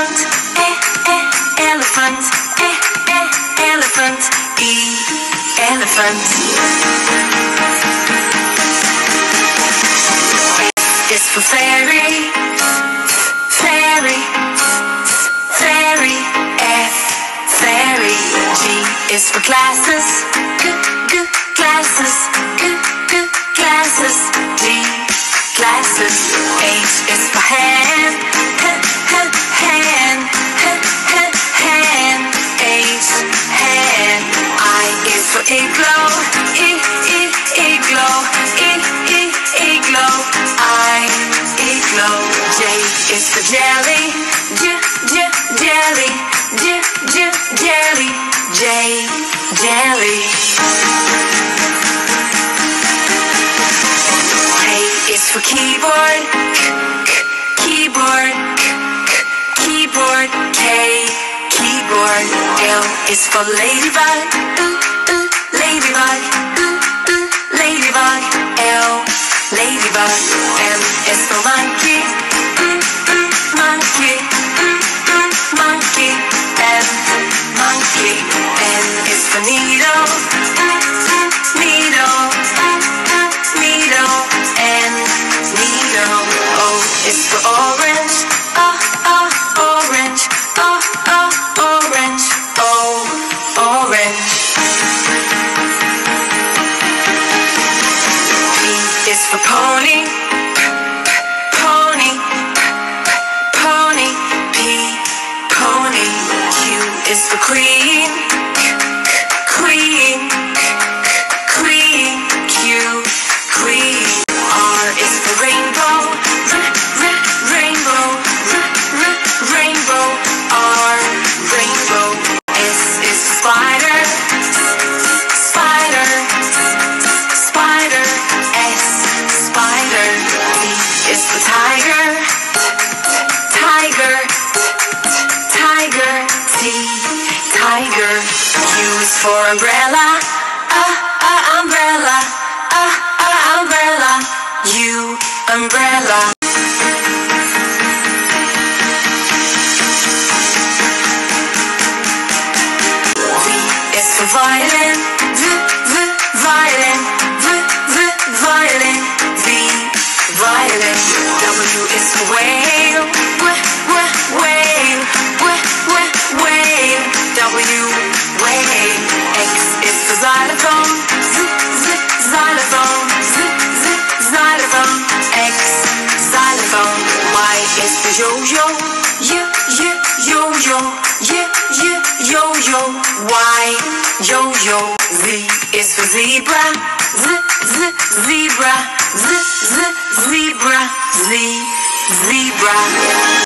elephant, elephant, elephant, elephant. F is for fairy, fairy, fairy, F, fairy. G is for glasses, glasses, glasses, G, glasses. H is for hand, hand, hand, H, hand. I is for igloo, igloo, igloo, I, igloo. J is for jelly, jelly, jelly, J, jelly. K is for keyboard, keyboard, keyboard, K, keyboard. L is for ladybug, ladybug, ladybug, L, ladybug. M is for monkey, monkey, monkey, M, monkey. N is for needle, needle, needle, N, needle. O is for orange, orange, orange, O, orange. P is for pony, pony, pony, P, pony. Q is for queen, queen, queen, Q, queen. R is for rainbow, rainbow, rainbow, R, rainbow. S is for spider, spider, spider, S, spider. T is for tiger, tiger, tiger, T, tiger. U is for umbrella, umbrella, umbrella, U, umbrella. V is for violin, violin, violin, V, violin. W is for whale, whale, whale, W, whale. X is for xylophone, xylophone, xylophone, X, xylophone. Y is for yo-yo, yo-yo, yo-yo, Y, yo-yo. Z is for zebra, zebra, zebra, Z, zebra.